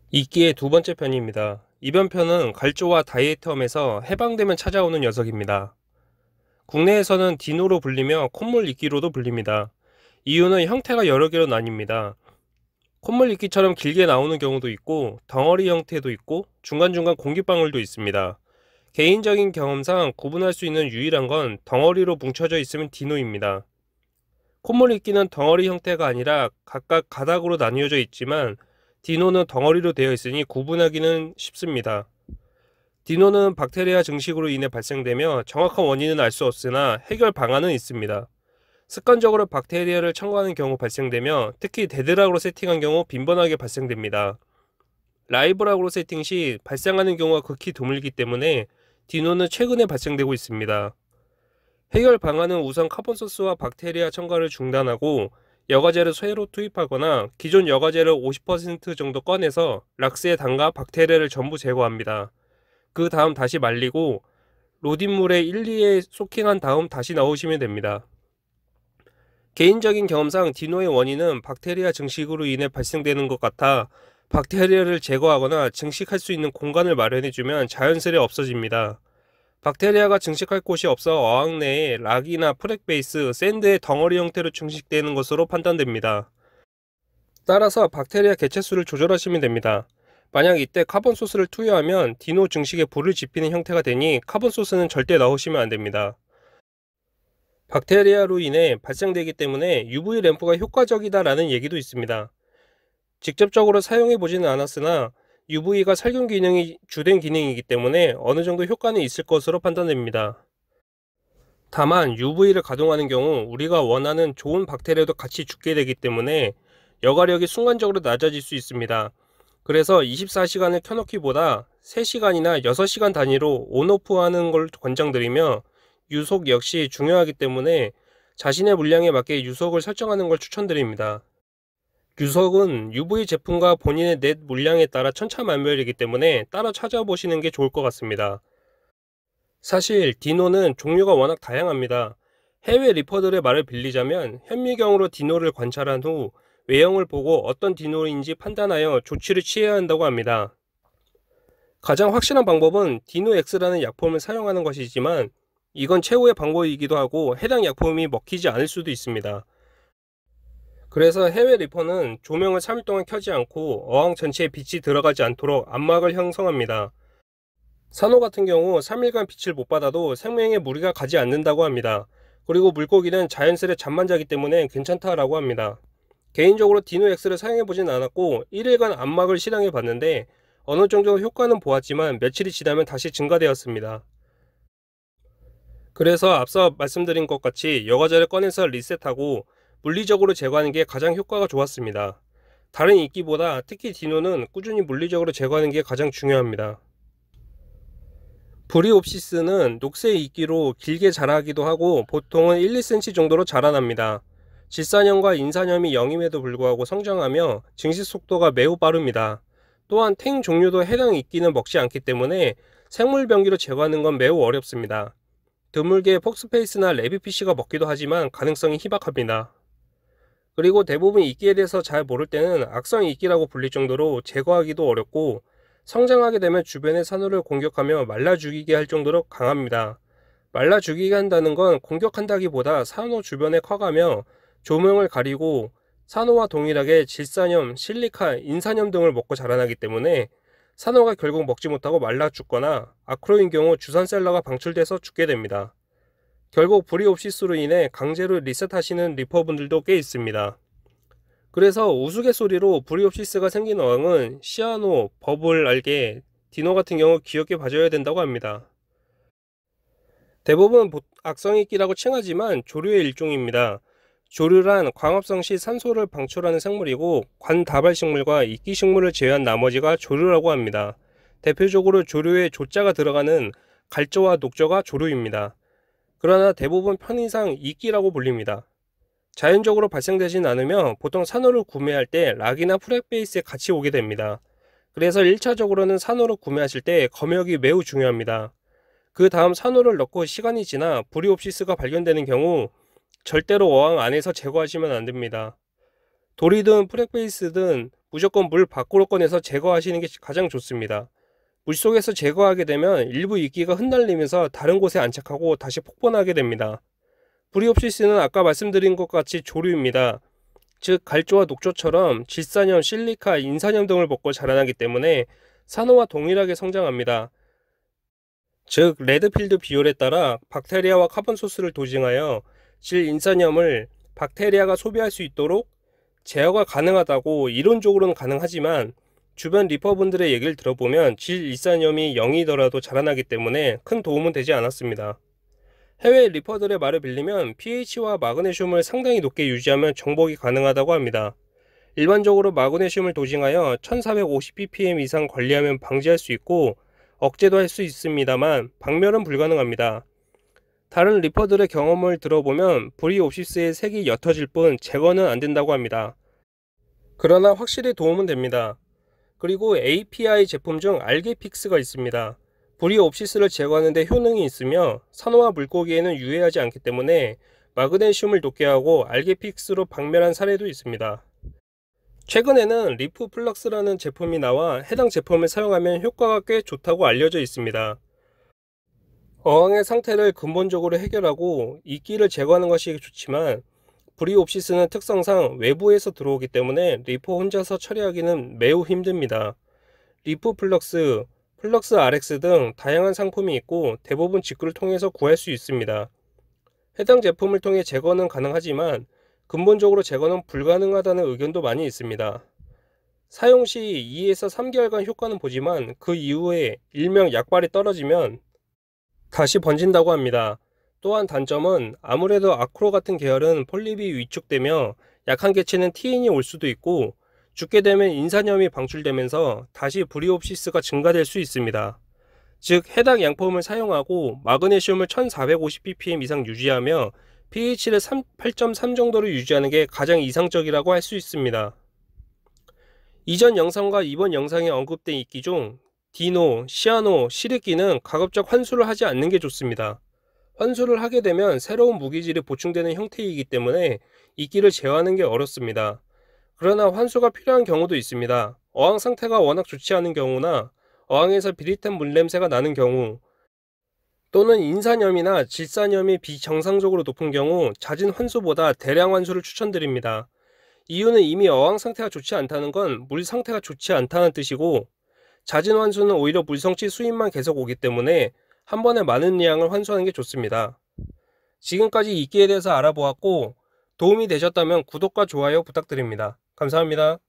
이끼의 두 번째 편입니다. 이번 편은 갈조와 다이애텀에서 해방되면 찾아오는 녀석입니다. 국내에서는 디노로 불리며 콧물 이끼로도 불립니다. 이유는 형태가 여러 개로 나뉩니다. 콧물 이끼처럼 길게 나오는 경우도 있고 덩어리 형태도 있고 중간중간 공기방울도 있습니다. 개인적인 경험상 구분할 수 있는 유일한 건 덩어리로 뭉쳐져 있으면 디노입니다. 콧물 이끼는 덩어리 형태가 아니라 각각 가닥으로 나뉘어져 있지만 디노는 덩어리로 되어 있으니 구분하기는 쉽습니다. 디노는 박테리아 증식으로 인해 발생되며 정확한 원인은 알 수 없으나 해결 방안은 있습니다. 습관적으로 박테리아를 첨가하는 경우 발생되며 특히 데드락으로 세팅한 경우 빈번하게 발생됩니다. 라이브락으로 세팅 시 발생하는 경우가 극히 드물기 때문에 디노는 최근에 발생되고 있습니다. 해결 방안은 우선 카본소스와 박테리아 첨가를 중단하고 여과제를 새로 투입하거나 기존 여과제를 50% 정도 꺼내서 락스에 담가 박테리아를 전부 제거합니다. 그 다음 다시 말리고 로딘물에 1, 2회 소킹한 다음 다시 넣으시면 됩니다. 개인적인 경험상 디노의 원인은 박테리아 증식으로 인해 발생되는 것 같아 박테리아를 제거하거나 증식할 수 있는 공간을 마련해주면 자연스레 없어집니다. 박테리아가 증식할 곳이 없어 어항 내에 락이나 프렉베이스, 샌드의 덩어리 형태로 증식되는 것으로 판단됩니다. 따라서 박테리아 개체수를 조절하시면 됩니다. 만약 이때 카본 소스를 투여하면 디노 증식에 불을 지피는 형태가 되니 카본 소스는 절대 넣으시면 안 됩니다. 박테리아로 인해 발생되기 때문에 UV 램프가 효과적이다라는 얘기도 있습니다. 직접적으로 사용해 보지는 않았으나 UV가 살균 기능이 주된 기능이기 때문에 어느 정도 효과는 있을 것으로 판단됩니다. 다만 UV를 가동하는 경우 우리가 원하는 좋은 박테리아도 같이 죽게 되기 때문에 여과력이 순간적으로 낮아질 수 있습니다. 그래서 24시간을 켜놓기보다 3시간이나 6시간 단위로 온오프 하는 걸 권장드리며 유속 역시 중요하기 때문에 자신의 물량에 맞게 유속을 설정하는 걸 추천드립니다. 유속은 UV 제품과 본인의 넷 물량에 따라 천차만별이기 때문에 따로 찾아보시는 게 좋을 것 같습니다. 사실 디노는 종류가 워낙 다양합니다. 해외 리퍼들의 말을 빌리자면 현미경으로 디노를 관찰한 후 외형을 보고 어떤 디노인지 판단하여 조치를 취해야 한다고 합니다. 가장 확실한 방법은 디노엑스라는 약품을 사용하는 것이지만 이건 최후의 방법이기도 하고 해당 약품이 먹히지 않을 수도 있습니다. 그래서 해외 리퍼는 조명을 3일 동안 켜지 않고 어항 전체에 빛이 들어가지 않도록 암막을 형성합니다. 산호 같은 경우 3일간 빛을 못 받아도 생명에 무리가 가지 않는다고 합니다. 그리고 물고기는 자연스레 잠만 자기 때문에 괜찮다라고 합니다. 개인적으로 디노엑스를 사용해보진 않았고 1일간 암막을 실행해 봤는데 어느 정도 효과는 보았지만 며칠이 지나면 다시 증가되었습니다. 그래서 앞서 말씀드린 것 같이 여과제를 꺼내서 리셋하고 물리적으로 제거하는 게 가장 효과가 좋았습니다. 다른 이끼보다 특히 디노는 꾸준히 물리적으로 제거하는 게 가장 중요합니다. 브리옵시스는 녹색 이끼로 길게 자라기도 하고 보통은 1, 2cm 정도로 자라납니다. 질산염과 인산염이 0임에도 불구하고 성장하며 증식 속도가 매우 빠릅니다. 또한 탱 종류도 해당 이끼는 먹지 않기 때문에 생물 병기로 제거하는 건 매우 어렵습니다. 드물게 폭스페이스나 레비피쉬가 먹기도 하지만 가능성이 희박합니다. 그리고 대부분 이끼에 대해서 잘 모를 때는 악성 이끼라고 불릴 정도로 제거하기도 어렵고 성장하게 되면 주변의 산호를 공격하며 말라 죽이게 할 정도로 강합니다. 말라 죽이게 한다는 건 공격한다기보다 산호 주변에 커가며 조명을 가리고 산호와 동일하게 질산염, 실리카, 인산염 등을 먹고 자라나기 때문에 산호가 결국 먹지 못하고 말라 죽거나 아크로인 경우 주산셀러가 방출돼서 죽게 됩니다. 결국 브리옵시스로 인해 강제로 리셋하시는 리퍼분들도 꽤 있습니다. 그래서 우스갯소리로 브리옵시스가 생긴 어항은 시아노, 버블 알게, 디노 같은 경우 귀엽게 봐줘야 된다고 합니다. 대부분 악성이끼라고 칭하지만 조류의 일종입니다. 조류란 광합성 시 산소를 방출하는 생물이고 관다발식물과 이끼식물을 제외한 나머지가 조류라고 합니다. 대표적으로 조류에 조자가 들어가는 갈조와 녹조가 조류입니다. 그러나 대부분 편의상 이끼라고 불립니다. 자연적으로 발생되진 않으며 보통 산호를 구매할 때 락이나 프렉베이스에 같이 오게 됩니다. 그래서 1차적으로는 산호를 구매하실 때 검역이 매우 중요합니다. 그 다음 산호를 넣고 시간이 지나 브리옵시스가 발견되는 경우 절대로 어항 안에서 제거하시면 안됩니다. 돌이든 프렉베이스든 무조건 물 밖으로 꺼내서 제거하시는 게 가장 좋습니다. 물속에서 제거하게 되면 일부 이끼가 흩날리면서 다른 곳에 안착하고 다시 폭번하게 됩니다. 브리옵시스는 아까 말씀드린 것 같이 조류입니다. 즉 갈조와 녹조처럼 질산염, 실리카, 인산염 등을 먹고 자라나기 때문에 산호와 동일하게 성장합니다. 즉 레드필드 비율에 따라 박테리아와 카본 소스를 도징하여 질인산염을 박테리아가 소비할 수 있도록 제어가 가능하다고 이론적으로는 가능하지만 주변 리퍼분들의 얘기를 들어보면 질일산염이 0이더라도 자라나기 때문에 큰 도움은 되지 않았습니다. 해외 리퍼들의 말을 빌리면 pH와 마그네슘을 상당히 높게 유지하면 정복이 가능하다고 합니다. 일반적으로 마그네슘을 도징하여 1450ppm 이상 관리하면 방지할 수 있고 억제도 할 수 있습니다만 박멸은 불가능합니다. 다른 리퍼들의 경험을 들어보면 브리옵시스의 색이 옅어질 뿐 제거는 안 된다고 합니다. 그러나 확실히 도움은 됩니다. 그리고 API 제품 중 알게픽스가 있습니다. 브리옵시스를 제거하는 데 효능이 있으며 산호와 물고기에는 유해하지 않기 때문에 마그네슘을 높게 하고 알게픽스로 박멸한 사례도 있습니다. 최근에는 리프 플럭스라는 제품이 나와 해당 제품을 사용하면 효과가 꽤 좋다고 알려져 있습니다. 어항의 상태를 근본적으로 해결하고 이끼를 제거하는 것이 좋지만 브리옵시스는 특성상 외부에서 들어오기 때문에 리프 혼자서 처리하기는 매우 힘듭니다. 리프 플럭스, 플럭스 RX 등 다양한 상품이 있고 대부분 직구를 통해서 구할 수 있습니다. 해당 제품을 통해 제거는 가능하지만 근본적으로 제거는 불가능하다는 의견도 많이 있습니다. 사용 시 2에서 3개월간 효과는 보지만 그 이후에 일명 약발이 떨어지면 다시 번진다고 합니다. 또한 단점은 아무래도 아크로 같은 계열은 폴립이 위축되며 약한 개체는 TN이 올 수도 있고 죽게 되면 인산염이 방출되면서 다시 브리옵시스가 증가될 수 있습니다. 즉 해당 양품을 사용하고 마그네슘을 1450ppm 이상 유지하며 pH를 8.3 정도로 유지하는 게 가장 이상적이라고 할 수 있습니다. 이전 영상과 이번 영상에 언급된 이끼 중 디노, 시아노, 시르끼는 가급적 환수를 하지 않는 게 좋습니다. 환수를 하게 되면 새로운 무기질이 보충되는 형태이기 때문에 이끼를 제어하는 게 어렵습니다. 그러나 환수가 필요한 경우도 있습니다. 어항 상태가 워낙 좋지 않은 경우나 어항에서 비릿한 물냄새가 나는 경우 또는 인산염이나 질산염이 비정상적으로 높은 경우 잦은 환수보다 대량 환수를 추천드립니다. 이유는 이미 어항 상태가 좋지 않다는 건 물 상태가 좋지 않다는 뜻이고 잦은 환수는 오히려 물성치 수입만 계속 오기 때문에 한 번에 많은 양을 환수하는 게 좋습니다. 지금까지 이끼에 대해서 알아보았고 도움이 되셨다면 구독과 좋아요 부탁드립니다. 감사합니다.